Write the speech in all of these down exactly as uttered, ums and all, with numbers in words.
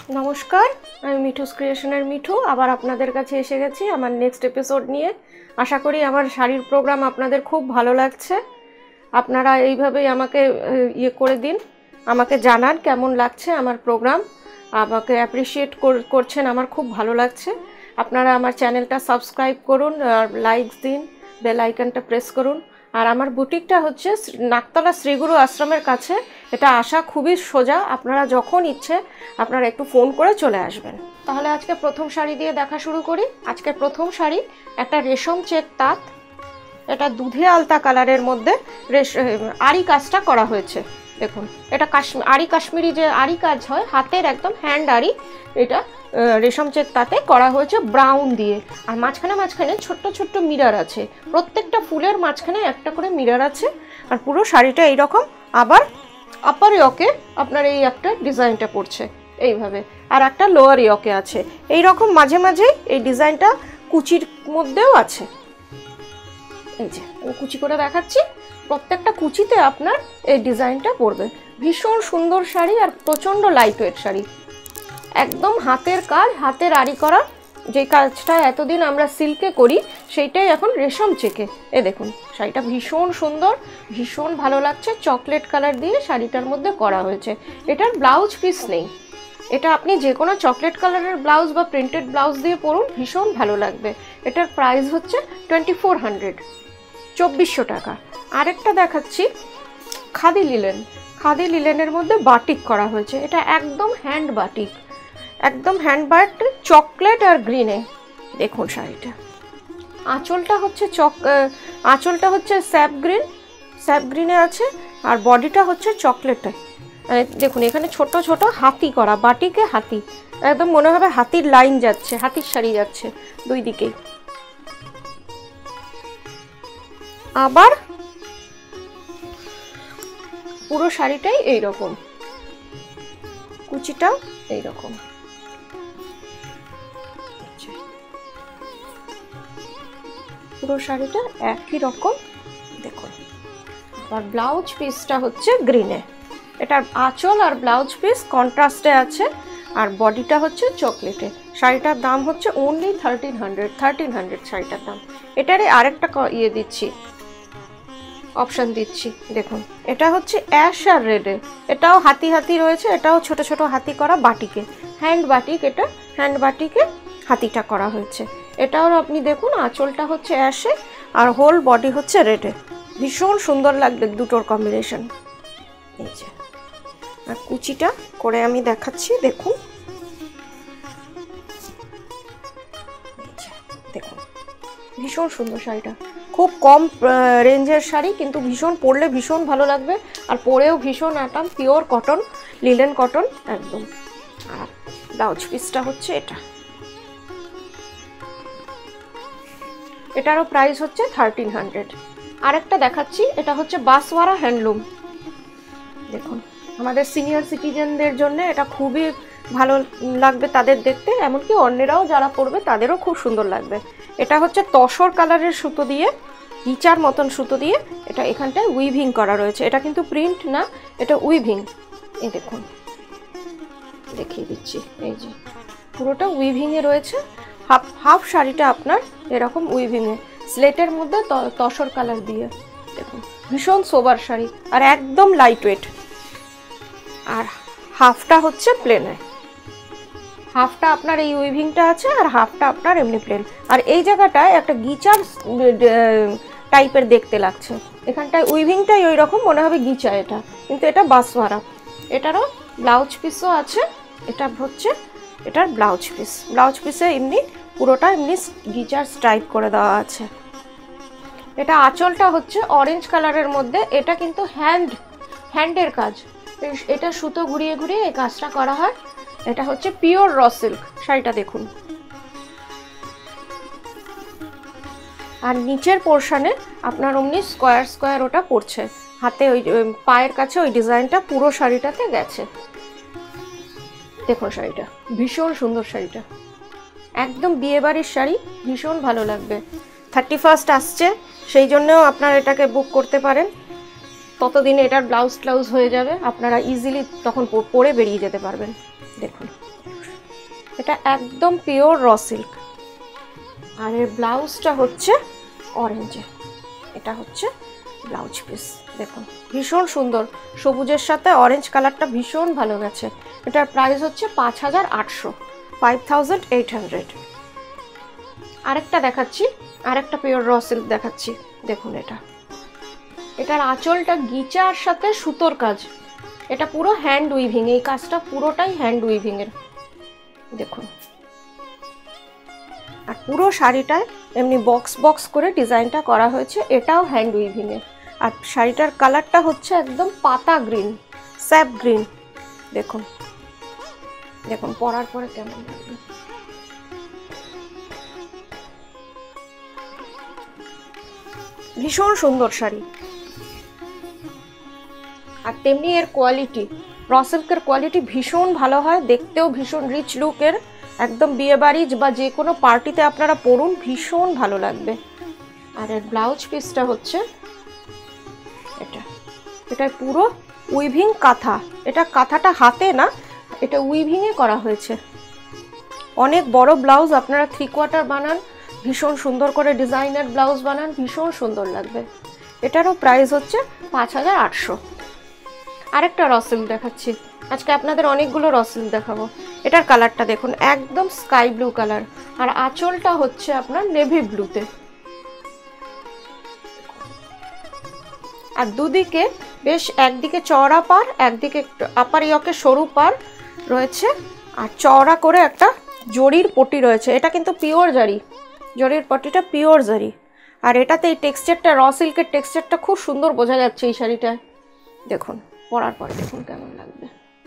নমস্কার, আমি মিঠুস ক্রিয়েশনের মিঠু আবার আপনাদের কাছে এসে গেছি আমার নেক্সট এপিসোড নিয়ে। আশা করি আমার শাড়ির প্রোগ্রাম আপনাদের খুব ভালো লাগছে। আপনারা এইভাবেই আমাকে ইয়ে করে দিন, আমাকে জানান কেমন লাগছে আমার প্রোগ্রাম, আমাকে অ্যাপ্রিসিয়েট করছেন, আমার খুব ভালো লাগছে। আপনারা আমার চ্যানেলটা সাবস্ক্রাইব করুন আর লাইকস দিন, বেল আইকনটা প্রেস করুন। আর আমার বুটিকটা হচ্ছে নাকতলা শ্রীগুরু আশ্রমের কাছে। এটা আসা খুবই সোজা, আপনারা যখন ইচ্ছে আপনারা একটু ফোন করে চলে আসবেন। তাহলে আজকে প্রথম শাড়ি দিয়ে দেখা শুরু করি। আজকে প্রথম শাড়ি একটা রেশম চেক তাঁত, এটা দুধে আলতা কালারের মধ্যে রেশ আরি কাজটা করা হয়েছে। দেখুন, এটা কাশ্মীর আরি, কাশ্মীরি যে আরি কাজ হয় হাতের একদম হ্যান্ড আরি, এটা রেশম চেক তাতে করা হয়েছে ব্রাউন দিয়ে। আর মাঝখানে মাঝখানে ছোট্ট ছোট্ট মিরর আছে, প্রত্যেকটা ফুলের মাঝখানে একটা করে মিরর আছে। আর পুরো শাড়িটা এইরকম, আবার আপার ইয়কে আপনার এই একটা ডিজাইনটা পড়ছে এইভাবে, আর একটা লোয়ার ইয়কে আছে এই রকম মাঝে মাঝে এই ডিজাইনটা কুচির মধ্যেও আছে। এই যে আমি কুচি করে দেখাচ্ছি, প্রত্যেকটা কুচিতে আপনার এই ডিজাইনটা পড়বে। ভীষণ সুন্দর শাড়ি আর প্রচণ্ড লাইট ওয়েট শাড়ি, একদম হাতের কাজ, হাতের আরি করা। যে কাজটা এতদিন আমরা সিল্কে করি সেইটাই এখন রেশম চেকে। এ দেখুন, শাড়িটা ভীষণ সুন্দর, ভীষণ ভালো লাগছে। চকলেট কালার দিয়ে শাড়িটার মধ্যে করা হয়েছে। এটার ব্লাউজ পিস নেই, এটা আপনি যে কোনো চকলেট কালারের ব্লাউজ বা প্রিন্টেড ব্লাউজ দিয়ে পরুন, ভীষণ ভালো লাগবে। এটার প্রাইস হচ্ছে টোয়েন্টি ফোর হান্ড্রেড, চব্বিশশো টাকা। আরেকটা দেখাচ্ছি খাদি লিলেন। খাদি লিলেনের মধ্যে বাটিক করা হয়েছে, এটা একদম হ্যান্ড বাটিক, একদম হ্যান্ড বাটিক, চকলেট আর গ্রিনে। দেখুন শাড়িটা, আঁচলটা হচ্ছে চক আঁচলটা হচ্ছে স্যাপ গ্রিন, স্যাপ গ্রিনে আছে, আর বডিটা হচ্ছে চকলেটে। দেখুন এখানে ছোট ছোট হাতি করা, বাটিকে হাতি, একদম মনে হবে হাতির লাইন যাচ্ছে, হাতির শাড়ি যাচ্ছে দুই দিকেই। আবার পুরো শাড়িটাই এইরকম, কুচিটাও এইরকম। পুরো শাড়িটা একই রকম দেখুন। আর ব্লাউজ পিসটা হচ্ছে গ্রিনে, এটার আঁচল আর ব্লাউজ পিস কন্ট্রাস্টে আছে, আর বডিটা হচ্ছে চকলেটে। শাড়িটার দাম হচ্ছে only thirteen hundred thirteen hundred শাড়িটার দাম। এটারে আরেকটা ইয়ে দিচ্ছি, অপশান দিচ্ছি। দেখুন এটা হচ্ছে অ্যাশ আর রেডে, এটাও হাতি হাতি রয়েছে, এটাও ছোট ছোট হাতি করা বাটিকে, হ্যান্ড বাটিক। এটা হ্যান্ড বাটিকে হাতিটা করা হয়েছে। এটাও আপনি দেখুন, আঁচলটা হচ্ছে অ্যাশে আর হোল বডি হচ্ছে রেডে। ভীষণ সুন্দর লাগবে দুটোর কম্বিনেশন। এই যে, আর কুচিটা করে আমি দেখাচ্ছি। দেখুন দেখুন ভীষণ সুন্দর শাড়িটা, খুব কম রেঞ্জের শাড়ি, কিন্তু ভীষণ পরলে ভীষণ ভালো লাগবে, আর পরেও ভীষণ আরাম, পিওর কটন, লিলেন কটন একদম। আর ব্লাউজ পিসটা হচ্ছে এটা, এটারও প্রাইস হচ্ছে থার্টিন হান্ড্রেড। আরেকটা দেখাচ্ছি, এটা হচ্ছে বাসওয়ারা হ্যান্ডলুম। দেখুন আমাদের সিনিয়র সিটিজেনদের জন্য এটা খুবই ভালো লাগবে তাদের দেখতে, এমনকি অন্যরাও যারা পরবে তাদেরও খুব সুন্দর লাগবে। এটা হচ্ছে তসর কালারের সুতো দিয়ে, হিচার মতন সুতো দিয়ে এটা এখানটায় উইভিং করা রয়েছে। এটা কিন্তু প্রিন্ট না, এটা উইভিং। এই দেখুন দেখিয়ে দিচ্ছি, এই যে পুরোটা উইভিংয়ে রয়েছে। হাফ হাফ শাড়িটা আপনার এরকম উইভিংয়ে, স্লেটের মধ্যে তসর কালার দিয়ে। দেখুন ভীষণ সোবার শাড়ি আর একদম লাইট ওয়েট। আর হাফটা হচ্ছে প্লেনে, হাফটা আপনার এই উইভিংটা আছে আর হাফটা আপনার এমনি প্লেন। আর এই জায়গাটায় একটা গিচার টাইপের দেখতে লাগছে, এখানটায় উইভিংটাই ওই রকম মনে হবে গিচা, এটা কিন্তু এটা বাসওয়ারা। এটারও ব্লাউজ পিসও আছে, এটা হচ্ছে এটার ব্লাউজ পিস। ব্লাউজ পিসে এমনি পুরোটা এমনি গিচার স্ট্রাইপ করে দেওয়া আছে। এটা আঁচলটা হচ্ছে অরেঞ্জ কালারের মধ্যে, এটা কিন্তু হ্যান্ড হ্যান্ডের কাজ, এটা সুতো ঘুরিয়ে ঘুরিয়ে এই কাজটা করা হয়। এটা হচ্ছে পিওর র সিল্ক শাড়িটা দেখুন। আর নিচের পোর্শনে আপনার অমনি স্কোয়ার স্কোয়ার ওটা পড়ছে, হাতে ওই পায়ের কাছে ওই ডিজাইনটা পুরো শাড়িটাতে গেছে। দেখুন শাড়িটা ভীষণ সুন্দর, শাড়িটা একদম বিয়েবাড়ির শাড়ি, ভীষণ ভালো লাগবে। থার্টি ফার্স্ট আসছে, সেই জন্যও আপনারা এটাকে বুক করতে পারেন। ততদিনে এটার ব্লাউজ ট্লাউজ হয়ে যাবে, আপনারা ইজিলি তখন পরে বেরিয়ে যেতে পারবেন। দেখুন এটা একদম পিওর র সিল্ক। আর এর ব্লাউজটা হচ্ছে অরেঞ্জে, এটা হচ্ছে ব্লাউজ পিস। দেখুন ভীষণ সুন্দর, সবুজের সাথে অরেঞ্জ কালারটা ভীষণ ভালো গেছে। এটার প্রাইস হচ্ছে পাঁচ হাজার আটশো, ফাইভ থাউজেন্ড এইট হান্ড্রেড। আরেকটা দেখাচ্ছি, আরেকটা পিওর র সিল্ক দেখাচ্ছি। দেখুন এটা, এটার আঁচলটা গিচার সাথে সুতোর কাজ, এটা পুরো হ্যান্ড উইভিং, এই কাজটা পুরোটাই হ্যান্ড উইভিং এর। দেখুন, আর পুরো শাড়িটায় এমনি বক্স বক্স করে ডিজাইনটা করা হয়েছে, এটাও হ্যান্ড উইভিং এর। আর শাড়িটার কালারটা হচ্ছে একদম পাতা গ্রিন, স্যাপ গ্রিন। দেখুন দেখুন পরার পরে কেমন লাগবে। ভীষণ সুন্দর শাড়ি। আর তেমনি এর কোয়ালিটি, র সিল্কের কোয়ালিটি ভীষণ ভালো হয়, দেখতেও ভীষণ রিচ লুকের। একদম বিয়ে বাড়ি বা যে কোনো পার্টিতে আপনারা পরুন, ভীষণ ভালো লাগবে। আর এর ব্লাউজ পিসটা হচ্ছে এটা, এটা পুরো উইভিং কাঁথা। এটা কাঁথাটা হাতে না, এটা উইভিংয়ে করা হয়েছে। অনেক বড় ব্লাউজ আপনারা থ্রি কোয়ার্টার বানান, ভীষণ সুন্দর করে ডিজাইনার ব্লাউজ বানান, ভীষণ সুন্দর লাগবে। এটারও প্রাইস হচ্ছে পাঁচ হাজার আটশো। আরেকটা র সিল্ক দেখাচ্ছি, আজকে আপনাদের অনেকগুলো র সিল্ক দেখাবো। এটার কালারটা দেখুন, একদম স্কাই ব্লু কালার, আর আঁচলটা হচ্ছে আপনার নেভি ব্লুতে। আর দুদিকে বেশ, একদিকে চওড়া পার, একদিকে আপার ইয়কে সরু পার রয়েছে, আর চওড়া করে একটা জরির পটি রয়েছে। এটা কিন্তু পিওর জারি, জরির পটিটা পিওর জারি। আর এটাতে এই টেক্সচারটা, র সিল্কের টেক্সচারটা খুব সুন্দর বোঝা যাচ্ছে এই শাড়িটায়। দেখুন পরার পরে দেখুন কেমন লাগবে,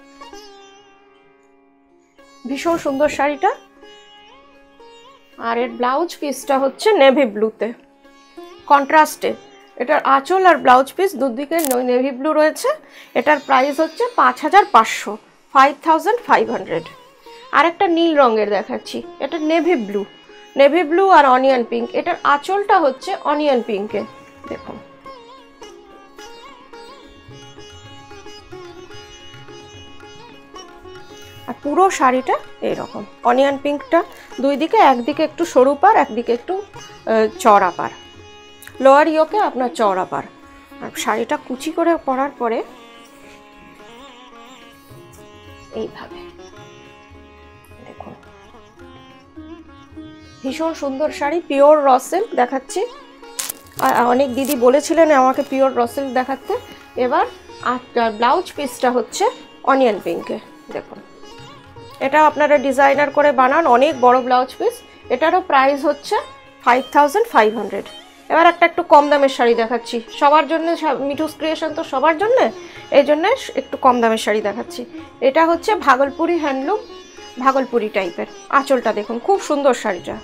ভীষণ সুন্দর শাড়িটা। আর এর ব্লাউজ পিসটা হচ্ছে নেভি ব্লুতে, কন্ট্রাস্টে। এটার আঁচল আর ব্লাউজ পিস দুদিকে নেভি ব্লু রয়েছে। এটার প্রাইস হচ্ছে পাঁচ হাজার পাঁচশো, ফাইভ থাউজেন্ড ফাইভ হান্ড্রেড। আর একটা নীল রঙের দেখাচ্ছি, এটা নেভি ব্লু, নেভি ব্লু আর অনিয়ন পিঙ্ক। এটার আঁচলটা হচ্ছে অনিয়ন পিঙ্কে। দেখুন আর পুরো শাড়িটা এইরকম অনিয়ন পিঙ্কটা, দুই দিকে, একদিকে একটু সরু পার, একদিকে একটু চওড়া পার, লোয়ার ইয়োকে আপনার চওড়া পার। আর শাড়িটা কুচি করে পরার পরে এইভাবে দেখুন, ভীষণ সুন্দর শাড়ি, পিওর র সিল্ক দেখাচ্ছি। অনেক দিদি বলেছিলেন আমাকে পিওর র সিল্ক দেখাতে। এবার আর ব্লাউজ পিসটা হচ্ছে অনিয়ন পিঙ্কে। দেখুন এটা আপনারা ডিজাইনার করে বানান, অনেক বড় ব্লাউজ পিস। এটারও প্রাইস হচ্ছে ফাইভ থাউজেন্ড ফাইভ হান্ড্রেড। এবার একটা একটু কম দামের শাড়ি দেখাচ্ছি, সবার জন্য, মিঠুস ক্রিয়েশন তো সবার জন্য, এই জন্য একটু কম দামের শাড়ি দেখাচ্ছি। এটা হচ্ছে ভাগলপুরি হ্যান্ডলুম, ভাগলপুরি টাইপের। আঁচলটা দেখুন, খুব সুন্দর শাড়িটা।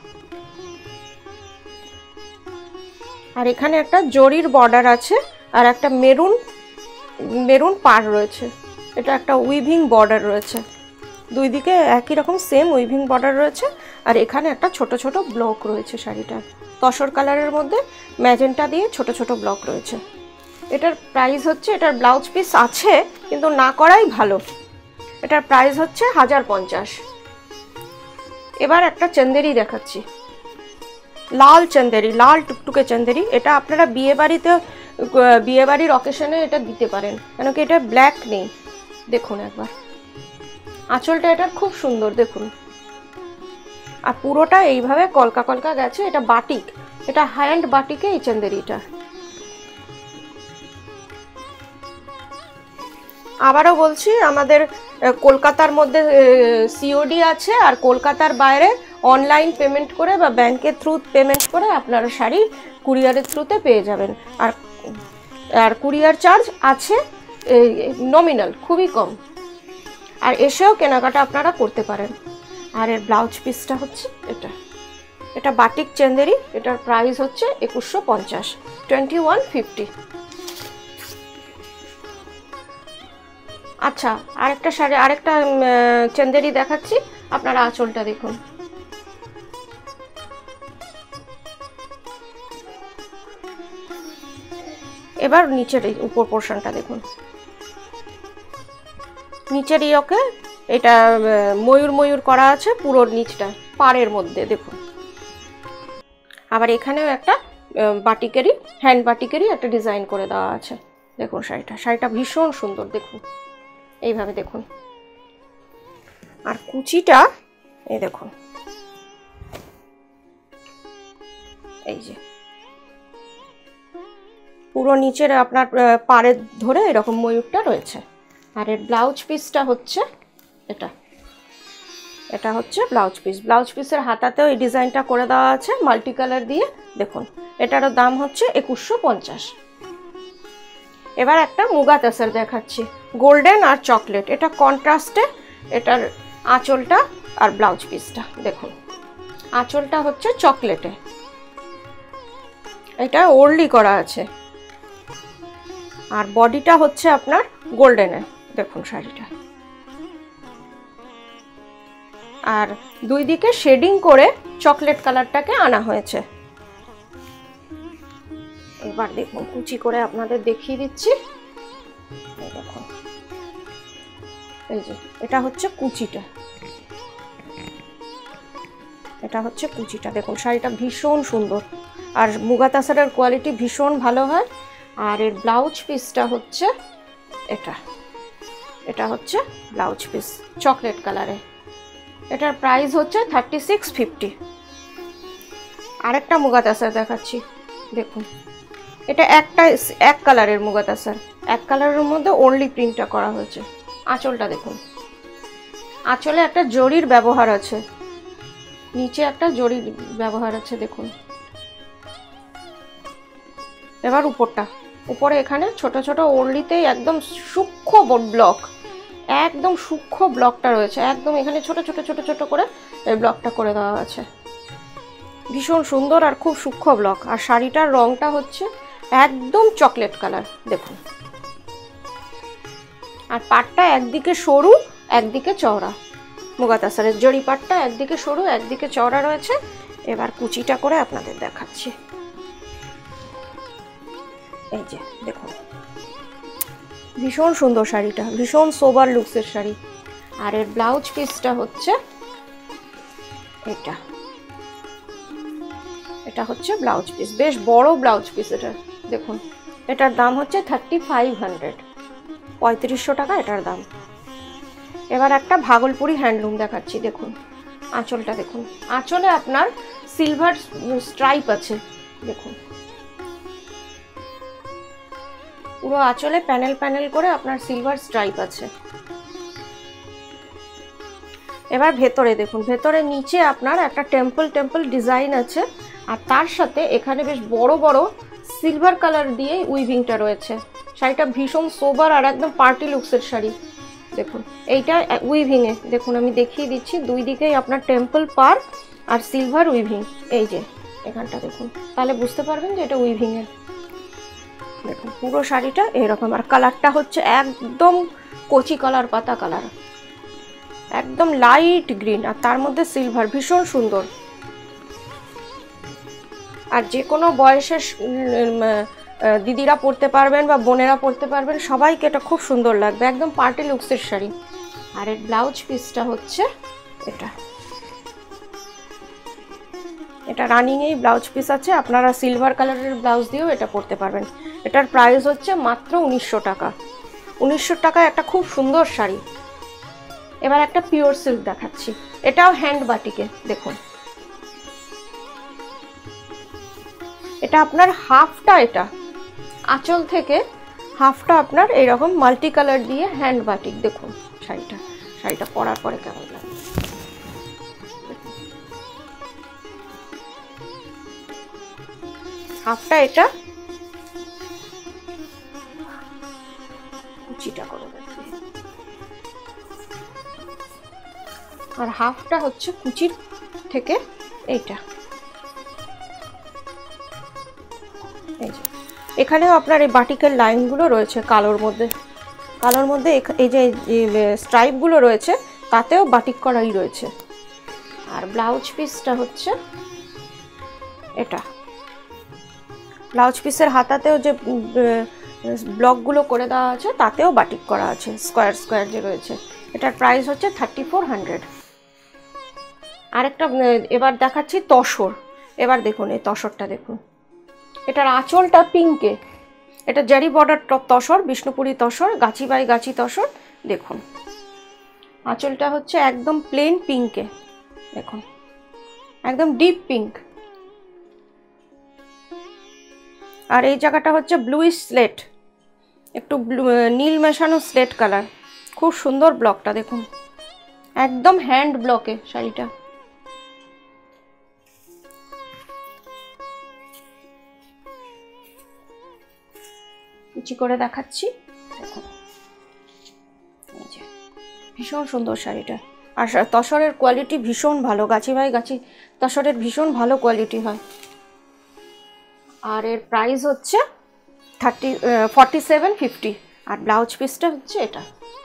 আর এখানে একটা জরির বর্ডার আছে, আর একটা মেরুন মেরুন পাড় রয়েছে। এটা একটা উইভিং বর্ডার রয়েছে, দুই দিকে একই রকম সেম উইভিং বর্ডার রয়েছে। আর এখানে একটা ছোট ছোট ব্লক রয়েছে শাড়িটা, তসর কালারের মধ্যে ম্যাজেন্টা দিয়ে ছোট ছোট ব্লক রয়েছে। এটার প্রাইস হচ্ছে, এটার ব্লাউজ পিস আছে কিন্তু না করাই ভালো। এটার প্রাইস হচ্ছে হাজার পঞ্চাশ। এবার একটা চন্দেরি দেখাচ্ছি, লাল চন্দেরি, লাল টুকটুকে চন্দেরি। এটা আপনারা বিয়ে বাড়িতে, বিয়ে বাড়ির অকেশনে এটা দিতে পারেন, কেন কি এটা ব্ল্যাক নেই। দেখুন একবার আঁচলটা এটার খুব সুন্দর, দেখুন। আর পুরোটা এইভাবে কলকা কলকা গেছে, এটা বাটিক, এটা হ্যান্ড বাটিকে এই চন্দেরিটা। আবারও বলছি, আমাদের কলকাতার মধ্যে সিওডি আছে, আর কলকাতার বাইরে অনলাইন পেমেন্ট করে বা ব্যাংকের থ্রু পেমেন্ট করে আপনারা শাড়ি কুরিয়ারের থ্রুতে পেয়ে যাবেন। আর আর কুরিয়ার চার্জ আছে নমিনাল, খুবই কম। আর এসেও কেনাকাটা আপনারা করতে পারেন। আর এর ব্লাউজ পিসটা হচ্ছে এটা, এটা বাটিক চন্দেরি। এটার প্রাইস হচ্ছে একুশশো পঞ্চাশ, টোয়েন্টি ওয়ান ফিফটি। আচ্ছা, আরেকটা শাড়ি, আরেকটা চন্দেরি দেখাচ্ছি, আপনারা আঁচলটা দেখুন। এবার নিচের উপর পোর্শনটা দেখুন, নিচের ইয়োকে এটা ময়ূর ময়ূর করা আছে পুরো নিচটা পাড়ের মধ্যে দেখুন। আবার এখানেও একটা বাটিকেরই হ্যান্ড বাটিকেরই একটা ডিজাইন করে দেওয়া আছে দেখুন। শাড়িটা শাড়িটা ভীষণ সুন্দর দেখুন, এইভাবে দেখুন। আর কুচিটা এই দেখুন, এই যে পুরো নিচের আপনার পাড়ের ধরে এরকম ময়ূরটা রয়েছে। আর এর ব্লাউজ পিসটা হচ্ছে এটা, এটা হচ্ছে ব্লাউজ পিস। ব্লাউজ পিসের হাতাতেও এই ডিজাইনটা করে দেওয়া আছে মাল্টি কালার দিয়ে দেখুন। এটারও দাম হচ্ছে একুশশো পঞ্চাশ। এবার একটা মুগা তাসার দেখাচ্ছি, গোল্ডেন আর চকলেট। এটা কন্ট্রাস্টে, এটার আঁচলটা আর ব্লাউজ পিসটা দেখুন। আঁচলটা হচ্ছে চকলেটে, এটা ওরলি করা আছে। আর বডিটা হচ্ছে আপনার গোল্ডেনে দেখুন শাড়িটা। আর দুই দিকে শেডিং করে চকলেট কালারটাকে আনা হয়েছে। এবার দেখুন কুচি করে আপনাদের দেখিয়ে দিচ্ছি। এই দেখুন, এই যে এটা হচ্ছে কুচিটা, এটা হচ্ছে কুচিটা দেখুন। শাড়িটা ভীষণ সুন্দর আর মুগা তাসারের কোয়ালিটি ভীষণ ভালো হয়। আর এর ব্লাউজ পিসটা হচ্ছে এটা, এটা হচ্ছে ব্লাউজ পিস চকলেট কালারে। এটার প্রাইস হচ্ছে থার্টি সিক্স ফিফটি। আরেকটা মুগা তাসার দেখাচ্ছি দেখুন। এটা একটা এক কালারের মুগা তাসার, এক কালারের মধ্যে ওনলি প্রিন্টটা করা হয়েছে। আঁচলটা দেখুন, আঁচলে একটা জরির ব্যবহার আছে, নিচে একটা জরির ব্যবহার আছে দেখুন। এবার উপরটা, উপরে এখানে ছোট ছোট ওরলিতেই একদম সূক্ষ্ম ব্লক, একদম সূক্ষ্ম ব্লকটা রয়েছে একদম এখানে ছোট ছোট ছোট ছোট করে এই ব্লকটা করে দেওয়া আছে। ভীষণ সুন্দর আর খুব সূক্ষ্ম ব্লক। আর শাড়িটার রংটা হচ্ছে একদম চকলেট কালার দেখুন। আর পাটটা একদিকে সরু একদিকে চওড়া, মুগা তাসারের জরি পাটটা একদিকে সরু একদিকে চওড়া রয়েছে। এবার কুচিটা করে আপনাদের দেখাচ্ছি। এই যে দেখুন, ভীষণ সুন্দর শাড়িটা, ভীষণ সোবার লুকসের শাড়ি। আর এর ব্লাউজ পিসটা হচ্ছে এটা, এটা হচ্ছে ব্লাউজ পিস, বেশ বড় ব্লাউজ পিস এটা দেখুন। এটার দাম হচ্ছে থার্টি ফাইভ হান্ড্রেড, পঁয়ত্রিশশো টাকা এটার দাম। এবার একটা ভাগলপুরি হ্যান্ডলুম দেখাচ্ছি দেখুন। আঁচলটা দেখুন, আঁচলে আপনার সিলভার স্ট্রাইপ আছে দেখুন। পুরো আঁচলে প্যানেল প্যানেল করে আপনার সিলভার স্ট্রাইপ আছে। এবার ভেতরে দেখুন, ভেতরে নিচে আপনার একটা টেম্পল টেম্পল ডিজাইন আছে। আর তার সাথে এখানে বেশ বড় বড় সিলভার কালার দিয়ে উইভিংটা রয়েছে। শাড়িটা ভীষণ সোবার আর একদম পার্টি লুকসের শাড়ি দেখুন। এইটা উইভিংয়ে দেখুন, আমি দেখিয়ে দিচ্ছি। দুই দিকেই আপনার টেম্পল পার আর সিলভার উইভিং, এই যে এখানটা দেখুন, তাহলে বুঝতে পারবেন যে এটা উইভিংয়ের। দেখুন পুরো শাড়িটা এরকম। আর কালারটা হচ্ছে একদম কচি কালার, পাতা কালার, একদম লাইট গ্রিন আর তার মধ্যে সিলভার, ভীষণ সুন্দর। আর যে কোনো বয়সের দিদিরা পরতে পারবেন বা বোনেরা পরতে পারবেন, সবাইকে এটা খুব সুন্দর লাগবে, একদম পার্টি লুকসের শাড়ি। আর এর ব্লাউজ পিসটা হচ্ছে এটা, এটা রানিংয়েই ব্লাউজ পিস আছে। আপনারা সিলভার কালারের ব্লাউজ দিয়েও এটা পরতে পারবেন। এটার প্রাইস হচ্ছে মাত্র উনিশশো টাকা। উনিশশো টাকায় একটা খুব সুন্দর শাড়ি। এবার একটা পিওর সিল্ক দেখাচ্ছি, এটাও হ্যান্ড বাটিকে দেখুন। এটা আপনার হাফটা, এটা আঁচল থেকে হাফটা আপনার এইরকম মাল্টি কালার দিয়ে হ্যান্ড বাটিক দেখুন। শাড়িটা শাড়িটা পরার পরে কেমন লাগে হাফটা, এটা কুচিটা করে দেখি। আর হাফটা হচ্ছে কুচির থেকে এইটা, এই যে এখানেও আপনার এই বাটিকের লাইনগুলো রয়েছে কালোর মধ্যে, কালোর মধ্যে এই যে স্ট্রাইপগুলো রয়েছে তাতেও বাটিক করাই রয়েছে। আর ব্লাউজ পিসটা হচ্ছে এটা, ব্লাউজ পিসের হাতাতেও যে ব্লকগুলো করে দেওয়া আছে তাতেও বাটিক করা আছে, স্কোয়ার স্কোয়ার যে রয়েছে। এটার প্রাইস হচ্ছে থার্টি ফোর হান্ড্রেড। আরেকটা এবার দেখাচ্ছি তসর। এবার দেখুন এই তসরটা দেখুন, এটার আঁচলটা পিঙ্কে, এটা জারি border tussar, Bishnupuri tussar, Gachhi by গাছি তসর। দেখুন আঁচলটা হচ্ছে একদম প্লেন পিঙ্কে, দেখুন একদম ডিপ পিঙ্ক। আর এই জায়গাটা হচ্ছে ব্লুইশ স্লেট, একটু ব্লু নীল মেশানো স্লেট কালার। খুব সুন্দর ব্লকটা দেখুন, একদম হ্যান্ড ব্লকে শাড়িটা। কুচি করে দেখাচ্ছি, দেখুন এই যে ভীষণ সুন্দর শাড়িটা। আর তসরের কোয়ালিটি ভীষণ ভালো, গাছি বাই গাছি তসরের ভীষণ ভালো কোয়ালিটি হয়। আর এর প্রাইস হচ্ছে থার্টি ফর্টি সেভেন ফিফটি। আর ব্লাউজ পিসটা হচ্ছে এটা।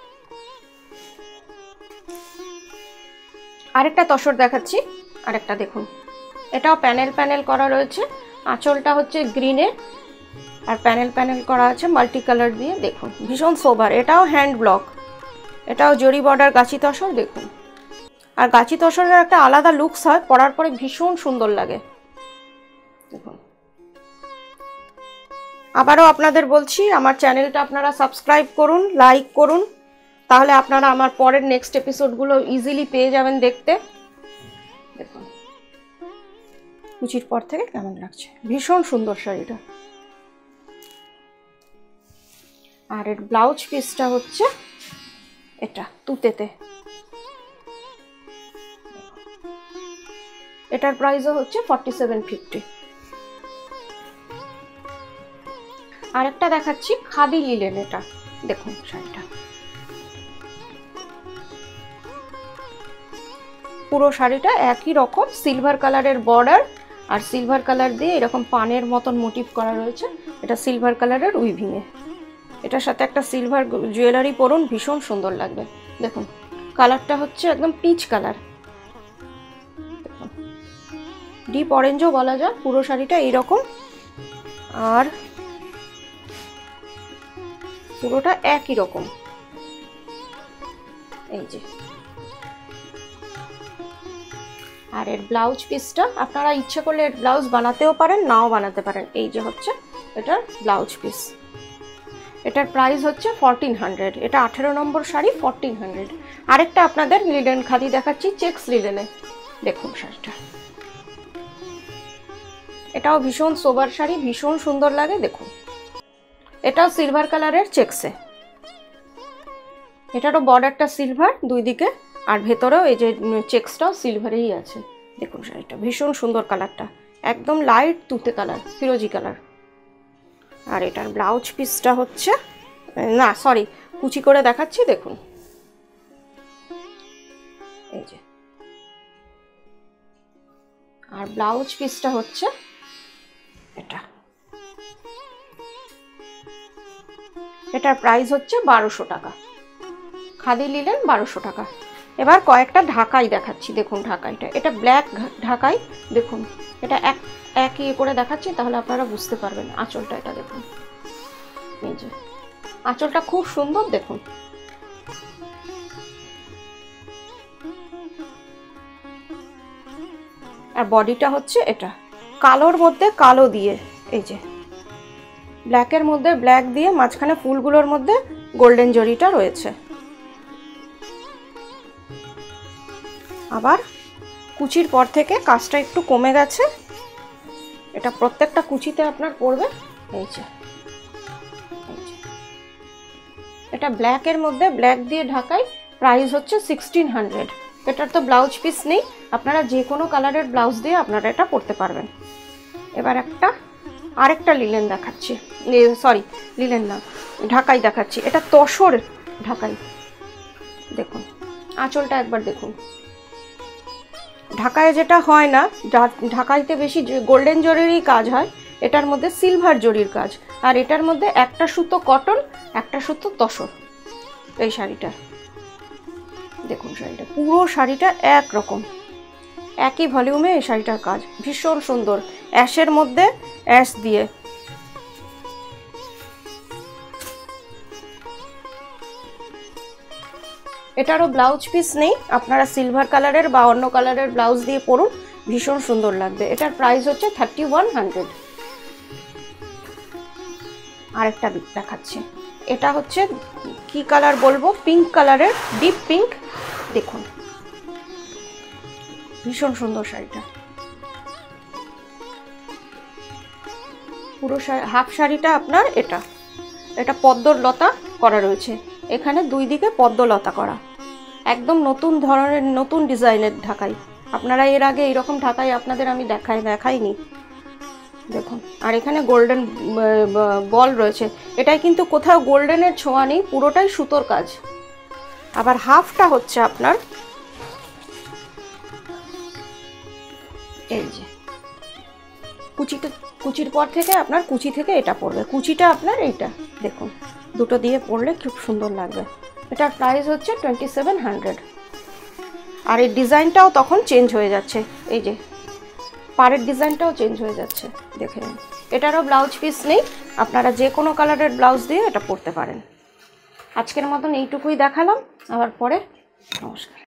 আরেকটা তসর দেখাচ্ছি, আরেকটা দেখুন, এটাও প্যানেল প্যানেল করা রয়েছে। আঁচলটা হচ্ছে গ্রিনে আর প্যানেল প্যানেল করা আছে মাল্টি কালার দিয়ে। দেখুন ভীষণ সোবার, এটাও হ্যান্ড ব্লক, এটাও জরি বর্ডার গাছি তসর। দেখুন আর গাছি তসরের একটা আলাদা লুকস হয়, পরার পরে ভীষণ সুন্দর লাগে। দেখুন আবারও আপনাদের বলছি, আমার চ্যানেলটা আপনারা সাবস্ক্রাইব করুন, লাইক করুন, তাহলে আপনারা আমার পরের নেক্সট এপিসোডগুলো ইজিলি পেয়ে যাবেন দেখতে। দেখুন কুচির পর থেকে কেমন লাগছে, ভীষণ সুন্দর শাড়িটা। আর এর ব্লাউজ পিসটা হচ্ছে এটা তুতেতে, এটার প্রাইসও হচ্ছে ফর্টি সেভেন ফিফটি। আরেকটা দেখাচ্ছি খাদি লিলেন, এটা দেখুন শাড়িটা পুরো শাড়িটা একই রকম সিলভার কালারের বর্ডার আর সিলভার কালার দিয়ে এরকম পানের মতন মোটিভ করা রয়েছে। এটা সিলভার কালারের উইভিংয়ে, এটার সাথে একটা সিলভার জুয়েলারি পরুন, ভীষণ সুন্দর লাগবে। দেখুন কালারটা হচ্ছে একদম পিচ কালার, ডিপ অরেঞ্জও বলা যায়। পুরো শাড়িটা এইরকম, আর পুরোটা একই রকম। এই যে আর এর ব্লাউজ পিসটা আপনারা ইচ্ছে করলে এর ব্লাউজ বানাতেও পারেন, নাও বানাতে পারেন। এই যে হচ্ছে এটার ব্লাউজ পিস, এটার প্রাইস হচ্ছে ফোরটিন হান্ড্রেড। এটা আঠেরো নম্বর শাড়ি, ফোরটিন হান্ড্রেড। আরেকটা আপনাদের লিলেন খাদি দেখাচ্ছি, চেক্স লিলেনে। দেখুন শাড়িটা, এটাও ভীষণ সোবার শাড়ি, ভীষণ সুন্দর লাগে। দেখুন এটাও সিলভার কালারের চেক্সে, এটারও বর্ডারটা সিলভার দুই দিকে, আর ভেতরেও এই যে চেক্সটাও সিলভারেই আছে। দেখুন শাড়িটা ভীষণ সুন্দর, কালারটা একদম লাইট তুতে কালার, ফিরোজি কালার। আর এটার ব্লাউজ পিসটা হচ্ছে, না সরি কুচি করে দেখাচ্ছি, দেখুন এই যে। আর ব্লাউজ পিসটা হচ্ছে এটা, এটার প্রাইস হচ্ছে বারোশো টাকা। খাদি লিলেন বারোশো টাকা। এবার কয়েকটা ঢাকাই দেখাচ্ছি, দেখুন ঢাকাইটা, এটা ব্ল্যাক ঢাকাই। দেখুন এটা এক এক ইয়ে করে দেখাচ্ছি, তাহলে আপনারা বুঝতে পারবেন। আঁচলটা এটা দেখুন, এই যে আঁচলটা খুব সুন্দর। দেখুন আর বডিটা হচ্ছে এটা কালোর মধ্যে কালো দিয়ে, এই যে ব্ল্যাকের মধ্যে ব্ল্যাক দিয়ে, মাঝখানে ফুলগুলোর মধ্যে গোল্ডেন জরিটা রয়েছে। আবার কুচির পর থেকে কাজটা একটু কমে গেছে, এটা প্রত্যেকটা কুচিতে আপনার পড়বে। এই যে এটা ব্ল্যাকের মধ্যে ব্ল্যাক দিয়ে ঢাকাই, প্রাইস হচ্ছে সিক্সটিন হান্ড্রেড। এটার তো ব্লাউজ পিস নেই, আপনারা যে কোনো কালারের ব্লাউজ দিয়ে আপনারা এটা পরতে পারবেন। এবার একটা আরেকটা লিলেন দেখাচ্ছি, সরি লিলেন না ঢাকাই দেখাচ্ছি, এটা তসর ঢাকাই। দেখুন আঁচলটা একবার দেখুন, ঢাকায় যেটা হয় না, ঢাকাইতে বেশি গোল্ডেন জরিরই কাজ হয়, এটার মধ্যে সিলভার জরির কাজ। আর এটার মধ্যে একটা সুতো কটন, একটা সুতো তসর। এই শাড়িটা দেখুন, শাড়িটা পুরো শাড়িটা এক রকম, একই ভলিউমে এই শাড়িটার কাজ, ভীষণ সুন্দর। অ্যাশের মধ্যে অ্যাশ দিয়ে, এটারও ব্লাউজ পিস নেই, আপনারা সিলভার কালারের বা অন্য কালারের ব্লাউজ দিয়ে পরুন, ভীষণ সুন্দর লাগবে। এটার প্রাইস হচ্ছে থার্টি ওয়ান হান্ড্রেড। আরেকটা দেখাচ্ছি, এটা হচ্ছে কি কালার বলবো, পিঙ্ক কালারের, ডিপ পিঙ্ক। দেখুন ভীষণ সুন্দর শাড়িটা, পুরো হাফ শাড়িটা আপনার এটা এটা পদ্মর লতা করা রয়েছে, এখানে দুই দিকে পদ্ম লতা করা, একদম নতুন ধরনের নতুন ডিজাইনের ঢাকাই। আপনারা এর আগে এরকম ঢাকাই আপনাদের আমি দেখাই দেখাইনি দেখুন। আর এখানে গোল্ডেন বল রয়েছে, এটাই কিন্তু কোথাও গোল্ডেনের ছোঁয়া নেই, পুরোটাই সুতোর কাজ। আবার হাফটা হচ্ছে আপনার এই যে কুচিটা, কুচির পর থেকে আপনার কুচি থেকে এটা পড়বে, কুচিটা আপনার এইটা দেখুন, দুটো দিয়ে পরলে খুব সুন্দর লাগবে। এটার প্রাইস হচ্ছে টোয়েন্টি সেভেন হান্ড্রেড। আর এই ডিজাইনটাও তখন চেঞ্জ হয়ে যাচ্ছে, এই যে পাড়ের ডিজাইনটাও চেঞ্জ হয়ে যাচ্ছে, দেখে নিন। এটারও ব্লাউজ পিস নেই, আপনারা যে কোনো কালারের ব্লাউজ দিয়ে এটা পরতে পারেন। আজকের মতন এইটুকুই দেখালাম, আবার পরে নমস্কার।